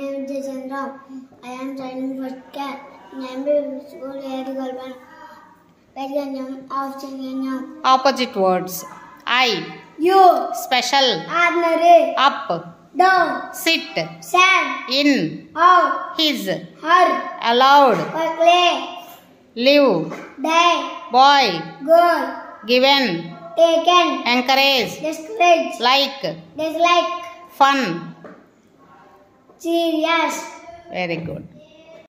name is Jaychandra. I am studying first class in MB School here in Golban. Opposite words. I. You. Special. Ordinary. Up. Down. Sit. Stand. In. Out. His. Her. Allowed. Play. Live. Die. Boy. Girl. Given. Taken. Encourage. Discourage. Like. Dislike. Fun. Serious. Very good.